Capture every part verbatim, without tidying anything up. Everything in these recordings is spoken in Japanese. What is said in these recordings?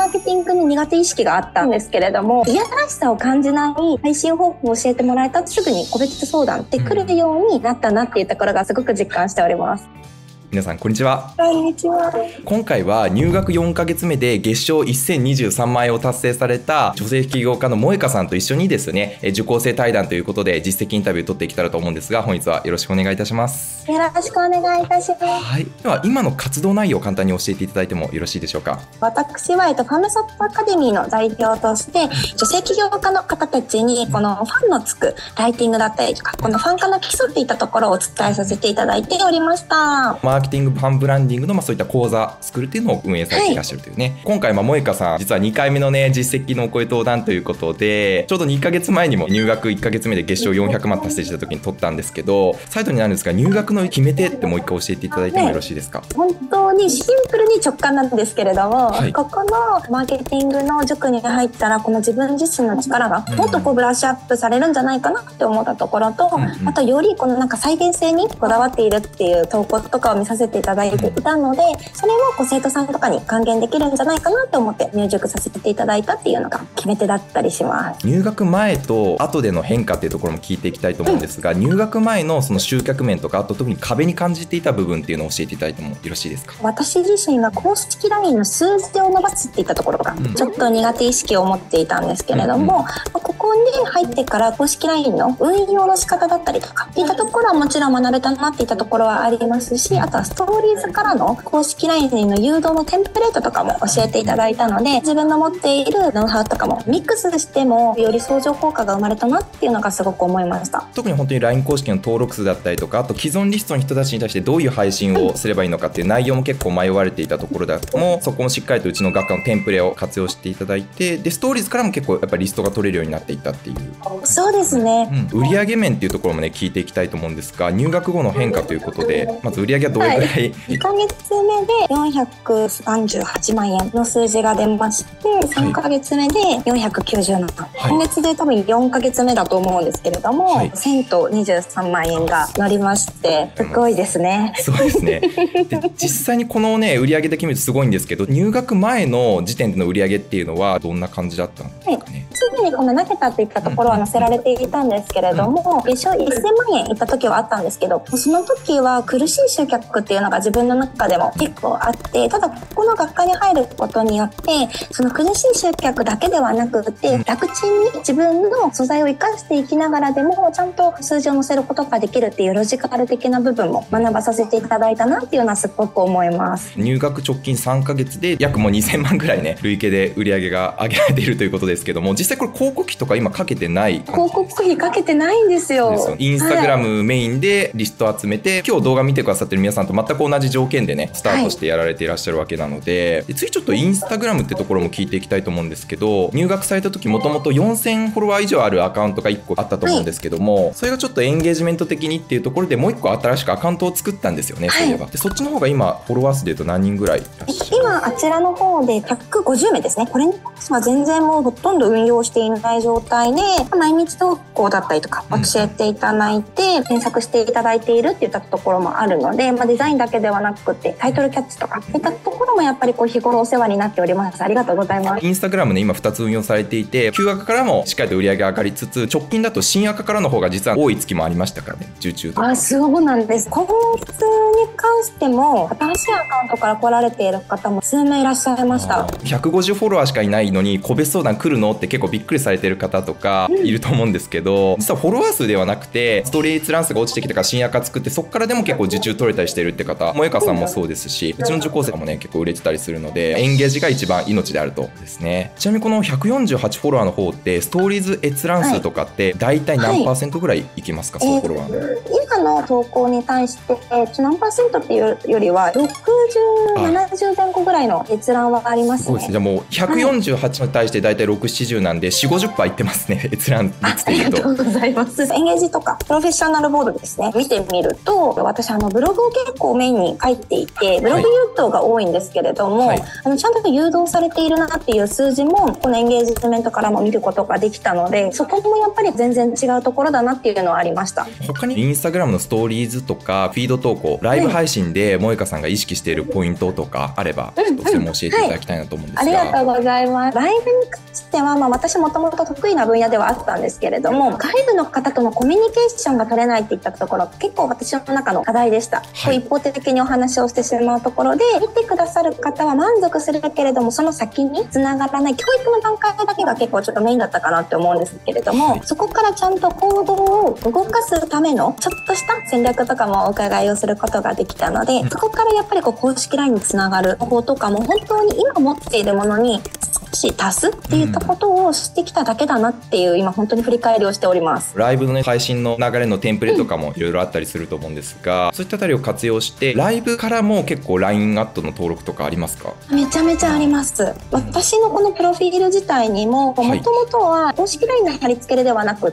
ーケティングに苦手意識があったんですけれども、いやらしさを感じない配信方法を教えてもらえたと、すぐに個別相談って来るようになったなっていうところがすごく実感しております。 皆さんこんにちは。 こんにちは。 今回は入学よんかげつめで月賞せんにじゅうさんまんえんを達成された女性起業家の萌香さんと一緒にですね、受講生対談ということで実績インタビューを取っていけたらと思うんですが、本日はよろしくお願いいたします。 よろしくお願いいたします。 はい、では今の活動内容を簡単に教えていただいてもよろしいでしょうか。 私は、えっと、ファームソットアカデミーの代表として、女性起業家の方たちにこのファンのつくライティングだったりとか、このファン化の基礎っていったところをお伝えさせていただいておりました。 マーケティングファンブランディングの、まあ、そういった講座スクールっていうのを運営されていらっしゃるというね、はい、今回、まあ、萌香さん実はにかいめのね実績のお声登壇ということで、ちょうどにかげつまえにも入学いっかげつめで月賞よんひゃくまん達成した時に取ったんですけど、最後になるんですが、入学の決め手ってもう一回教えていただいてもよろしいですか。 本当にシンプルに直感なんですけれども、はい、ここのマーケティングの塾に入ったらこの自分自身の力がもっとこうブラッシュアップされるんじゃないかなって思ったところと、うんうん、あとよりこのなんか再現性にこだわっているっていう投稿とかを見させていただいていたので、それをこう生徒さんとかに還元できるんじゃないかなと思って入塾させていただいたっていうのが決め手だったりします。 入学前と後での変化っていうところも聞いていきたいと思うんですが、うん、入学前のその集客面とか、あと特に壁に感じていた部分っていうのを教えていただいてもよろしいですか。 私自身が公式 ライン の数字を伸ばすっていったところがちょっと苦手意識を持っていたんですけれども、うんうん、ここに入ってから公式 ライン の運用の仕方だったりとかっていったところはもちろん学べたなっていったところはありますし、あとはストーリーズからの公式 ライン の誘導のテンプレートとかも教えていただいたので、自分の持っているノウハウとかもミックスしてもより相乗効果が生まれたなっていうのがすごく思いました。 特に本当に ライン 公式の登録数だったりとか、あと既存リストの人たちに対してどういう配信をすればいいのかっていう内容も結構迷われていたところだとも、そこもしっかりとうちの学科のテンプレを活用していただいて、でストーリーズからも結構やっぱりリストが取れるようになっていったっていう。 そうですね、 うん、売上面っていうところもね聞いていきたいと思うんですが、入学後の変化ということで、まず売上はどれぐらい、はい、 にかげつめでよんひゃくさんじゅうはちまんえんの数字が出まして、さんかげつめでよんひゃくきゅうじゅうななまん、はい、今月で多分よんかげつめだと思うんですけれども、はい、せんとにじゅうさんまんえんが乗りまして、すごいですね。 すごいですね。で実際にこのね売上だけ見るとすごいんですけど、入学前の時点での売上っていうのはどんな感じだったんですかね。 すでにこの投げたといったところは載せられていたんですけれども、月賞せんまんえんいった時はあったんですけど、その時は苦しい集客っていうのが自分の中でも結構あって、ただここの学科に入ることによってその苦しい集客だけではなくて、楽ちんに自分の素材を生かしていきながらでもちゃんと数字を載せることができるっていうロジカル的な部分も学ばさせていただいたなっていうのはすごく思います。 入学直近さんかげつで約もうにせんまんぐらいね累計で売り上げが上げられているということですけども、実際これ広告費とか今かけてない感じですか。 広告費かけてないんですよ。ですよ。 インスタグラムメインでリスト集めて、はい、今日動画見てくださってる皆さんと全く同じ条件でねスタートしてやられていらっしゃるわけなので、はい、で次ちょっとインスタグラムってところも聞いていきたいと思うんですけど、入学された時もともとよんせんフォロワー以上あるアカウントがいっこあったと思うんですけども、はい、それがちょっとエンゲージメント的にっていうところでもういっこ新しくアカウントを作ったんですよね。そういえば、はい、でそっちの方が今フォロワー数でいうと何人ぐらいいらっしゃる。 今あちらの方でひゃくごじゅうめいですね。これに関しては全然もうほとんど運用していない状態で、毎日投稿だったりとか教えていただいて、うん、検索していただいているっていったところもあるので、まあ、デザインだけではなくてタイトルキャッチとかいったところもやっぱりこう日頃お世話になっております。ありがとうございます。 インスタグラムね今ふたつ運用されていて、旧アカからもしっかりと売り上げ上がりつつ、直近だと新アカからの方が実は多い月もありましたからね。受注とか。 あ、そうなんです。今月に関しても新しいアカウントから来られている方も数名いらっしゃいました。 ひゃくごじゅうフォロワーしかいないのに個別相談来るのって結構びっくりされてる方とかいると思うんですけど、うん、実はフォロワー数ではなくてストーリー閲覧数が落ちてきたから新アカ作って、そこからでも結構受注取れたりしてるって方、萌香さんもそうですし、うちの受講生もね結構売れてたりするので、エンゲージが一番命であるとですね。ちなみにこのひゃくよんじゅうはちフォロワーの方ってストーリーズ閲覧数とかって大体何パーセントぐらいいきますか、はい、そのフォロワーの、 えー、今の投稿に対して何パーセントっていうよりはろくじゅう、ななじゅう前後ぐらいの閲覧はありますね。 そうですね。じゃあもうひゃくよんじゅうはちに対して大体ろく、ななじゅうなんで よんじゅう、ごじゅっパーセント いってますね、閲覧率でいうと。 ありがとうございます。エンゲージとかプロフェッショナルボードですね、見てみると、私あのブログを結構メインに書いていて、ブログ誘導が多いんですけれども、はい、あのちゃんと誘導されているなっていう数字もこのエンゲージメントからも見ることができたので、そこもやっぱり全然違うところだなっていうのはありました。 他にインスタグラムグラム のストーリーズとかフィード投稿、ライブ配信で萌香さんが意識しているポイントとかあれば、ちょっとそれも教えていただきたいなと思うんですが。 ありがとうございます。ライブに関しては、まあ、私もともと得意な分野ではあったんですけれども、外部の方とのコミュニケーションが取れないっていったところ、結構私の中の課題でした。はい、一方的にお話をしてしまうところで、見てくださる方は満足するけれども、その先につながらない教育の段階だけが結構ちょっとメインだったかなって思うんですけれども、はい、そこからちゃんと行動を動かすためのちょっとした戦略とかもお伺いをすることができたので、そこからやっぱりこう公式 ライン につながる方法とかも本当に今持っているものに少し足すっていったことをしてきただけだなっていう今本当に振り返りをしております。 ライブの、ね、配信の流れのテンプレとかもいろいろあったりすると思うんですが、うん、そういったあたりを活用してライブからも結構 ライン アットの登録とかありますか？ めちゃめちゃあります。うん、私のこのプロフィール自体にももともとは公式 ライン の貼り付けではなくって、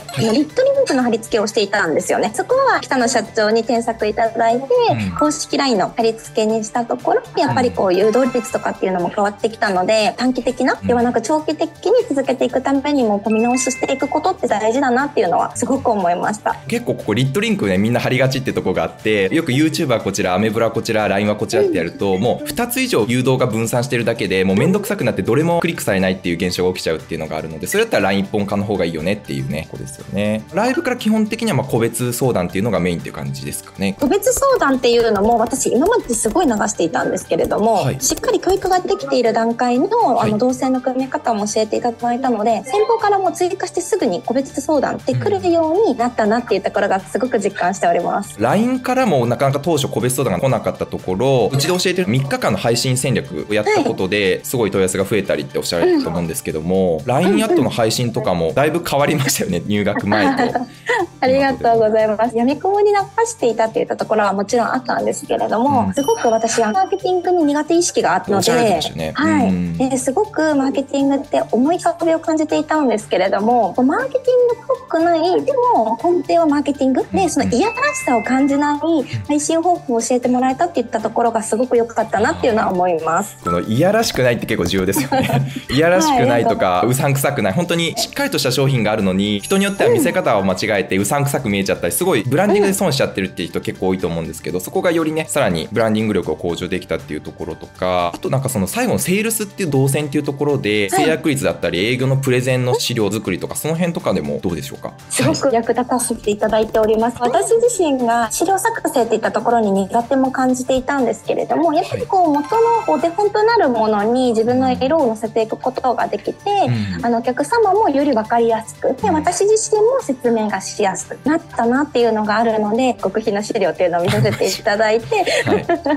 はい、あのリットリンクの貼り付けをしていたんですよね。そこは北野社長に添削いただいて、うん、公式 ライン の貼り付けにしたところ、やっぱりこう誘導率とかっていうのも変わってきたので、短期的なではなく長期的に続けていくためにも見直ししていくことって大事だなっていうのはすごく思いました。 結構ここリットリンクねみんな貼りがちってとこがあって、よく YouTube はこちら、アメブラこちら、 ライン はこちらってやると、うん、もうふたつ以上誘導が分散してるだけでもうめんどくさくなってどれもクリックされないっていう現象が起きちゃうっていうのがあるので、それだったら ライン 一本化の方がいいよねっていうね、ここですよね。ライブから基本的にはまあ個別相談っていうのがメインっていう感じですかね。 個別相談っていうのも私今まですごい流していたんですけれども、はい、しっかり教育ができている段階の、あの動線の組み方も教えていただいたので、先方からも追加してすぐに個別相談ってくるようになったなっていうところがすごく実感しております。 ライン からもなかなか当初個別相談が来なかったところ、うちで教えてるみっかかんの配信戦略をやったことですごい問い合わせが増えたりっておっしゃられると思うんですけども、うん、ライン アットの配信とかもだいぶ変わりましたよね、入学前とありがとうございます。やみくもに流していたっていったところはもちろんあったんですけれども、うん、すごく私はマーケティングに苦手意識があったので、ね、はい、うん、ですごくマーケティングって重い壁を感じていたんですけれども、マーケティングっぽくない、でも根底はマーケティングで、そのいやらしさを感じない配信方法を教えてもらえたっていったところがすごく良かったなっていうのは思います。 このいやらしくないって結構重要ですよねいやらしくないとか、はい、うさんくさくない、本当にしっかりとした商品があるのに人によっては見せ方を間違えてうさんくさく見えちゃったり、すごいブランディングで損しちゃってるっていう人結構多いと思うんですけど、そこがよりねさらにブランディング力を向上できたっていうところとか、あとなんかその最後のセールスっていう動線っていうところで制約率だったり営業のプレゼンの資料作りとか、その辺とかでもどうでしょうか？ すごく役立たせていただいております。私自身が資料作成っていったところに苦手も感じていたんですけれども、やっぱりこう元のお手本となるものに自分の色を乗せていくことができて、うん、あのお客様もより分かりやすくで、私自身も説明がしやすくなったなっていうのがあるので、極秘の資料っていうのを見させていただいて、はい、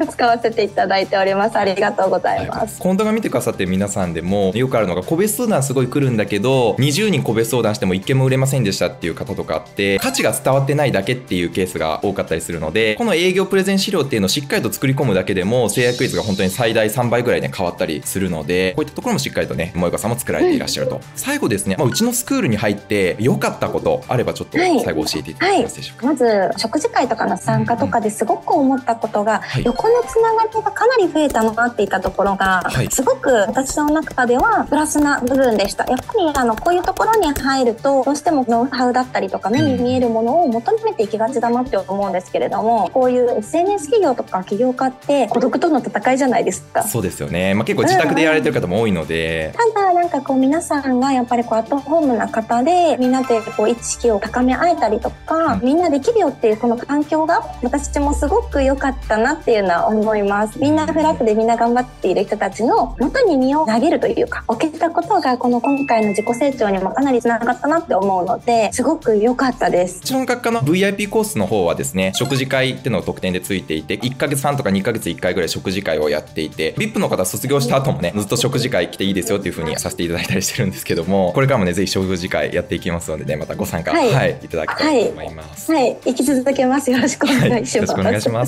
使わせていただいております。ありがとうございます。 はい、今度が見てくださってる皆さんでもよくあるのが、個別相談すごい来るんだけどにじゅうにん個別相談してもいっけんも売れませんでしたっていう方とかあって、価値が伝わってないだけっていうケースが多かったりするので、この営業プレゼン資料っていうのをしっかりと作り込むだけでも制約率が本当に最大さんばいぐらいね変わったりするので、こういったところもしっかりとね萌香さんも作られていらっしゃると。うん、最後ですね、まあ、うちのスクールに入って良かったことあればちょっと最後教えていただけますでしょうか？ はいはい、まず食事会とかの参加とかですごく思ったことが、うんうん、横のつながりがかなり増えたなっていったところが、はい、すごく私の中ではプラスな部分でした。やっぱりあのこういうところに入るとどうしてもノウハウだったりとか目に見えるものを求めていきがちだなって思うんですけれども、こういう エスエヌエス 企業とか起業家って孤独との戦いじゃないですか。 そうですよね、まあ、結構自宅でやられてる方も多いので、 うんうん、ただなんかこう皆さんがやっぱりこうアットホームな方でみんなでこう意識を高め合えたりとか、うん、みんなできるよっていうこの環境が私もすごく良かったなっていうのは思います。みんなフラットでみんな頑張っている人たちの元に身を投げるというか置けたことがこの今回の自己成長にもかなりつながったなって思うので、すごく良かったです。 うちの学科の ブイアイピー コースの方はですね、食事会っていうのが特典でついていて、いっかげつはんとかにかげついっかいぐらい食事会をやっていて、 ブイアイピー の方卒業した後もねずっと食事会来ていいですよっていう風にさせていただいたりしてるんですけども、これからもねぜひ食事会やっていきますのでね、またご参加、はいはい、いただきたいと思います。 はい、はい、生き続けます。よろしくお願いします。はい、よろしくお願いします。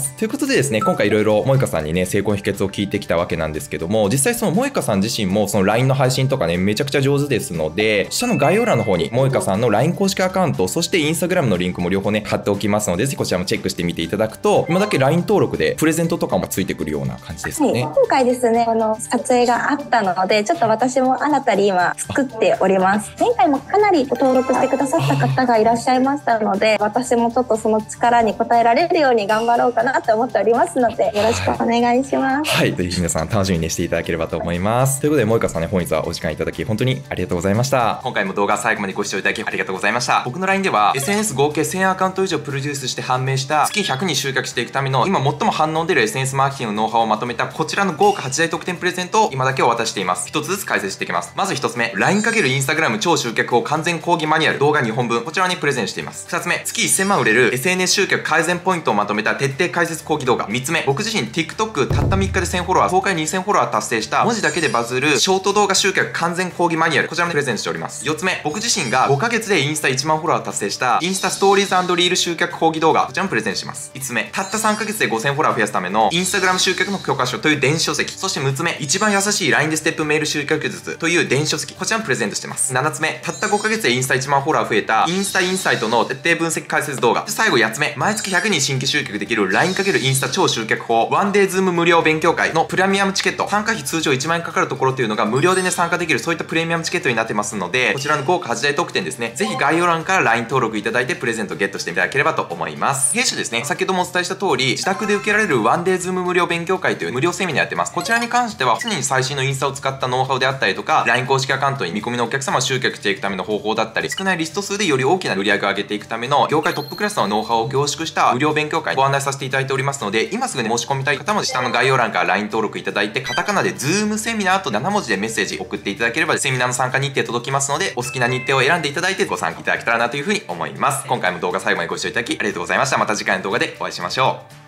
ということでですね、今回いろいろ萌香さんにね成功の秘訣を聞いてきたわけなんですけども、実際その萌香さん自身身もその ライン の配信とかね、めちゃくちゃ上手ですので、下の概要欄の方に萌香さんの ライン 公式アカウント、そして Instagram のリンクも両方ね、貼っておきますので、ぜひこちらもチェックしてみていただくと、今だけ ライン 登録でプレゼントとかもついてくるような感じですかね。 はい、今回ですね、この撮影があったので、ちょっと私も新たに今作っております。前回もかなりご登録してくださった方がいらっしゃいましたので、私もちょっとその力に応えられるように頑張ろうかなと思っておりますので、よろしくお願いします。 はい、ぜひ皆さん楽しみにしていただければと思います。ということで、萌香さんね、本日はお時間いただき本当にありがとうございました。今回も動画最後までご視聴いただきありがとうございました。僕の ライン では エスエヌエス 合計せんアカウント以上プロデュースして判明した月ひゃくにん集客していくための今最も反応出る エスエヌエス マーケティングのノウハウをまとめたこちらの豪華はちだい特典プレゼントを今だけお渡ししています。一つずつ解説していきます。まず一つ目、ライン×Instagram 超集客法完全講義マニュアル動画にほんぶん、こちらにプレゼンしています。二つ目、月せんまん売れる エスエヌエス 集客改善ポイントをまとめた徹底解説講義動画。三つ目、僕自身 TikTok たったみっかでせんフォロワー、公開にせんフォロワー達成した文字だけでバズるショート動画集客完全講義マニュアル、こちらもプレゼンしております。よっつめ、僕自身がごかげつでインスタいちまんフォロワー達成したインスタストーリーズ&リール集客講義動画、こちらもプレゼンします。いつつめ、たったさんかげつでごせんフォロワー増やすためのインスタグラム集客の教科書という電子書籍。そしてむっつめ、一番優しい ライン でステップメール集客術という電子書籍、こちらもプレゼントしてます。ななつめ、たったごかげつでインスタいちまんフォロワー増えたインスタインサイトの徹底分析解説動画。で最後やっつめ、毎月ひゃくにん新規集客できる ライン× インスタ超集客法ワンデーズーム無料勉強会のプレミアムチケット、参加費通常いちまんえんかかるところっていうのが無料でね参加できる、そういったプレミアムチケットになってますので、こちらの豪華はちだい特典ですね、ぜひ概要欄から ライン 登録いただいてプレゼントゲットしていただければと思います。弊社ですね、先ほどもお伝えした通り自宅で受けられるワンデーズーム無料勉強会という無料セミナーやってます。こちらに関しては常に最新のインスタを使ったノウハウであったりとか、 ライン 公式アカウントに見込みのお客様を集客していくための方法だったり、少ないリスト数でより大きな売り上げを上げていくための業界トップクラスのノウハウを凝縮した無料勉強会ご案内させていただいておりますので、今すぐに申し込みたい方も下の概要欄から ライン 登録いただいて、カタカナで Zoom セミナーとななもじでメッセージ送っていただければセミナーの参加日程届きますので、お好きな日程を選んでいただいてご参加いただけたらなというふうに思います。今回も動画最後までご視聴いただきありがとうございました。また次回の動画でお会いしましょう。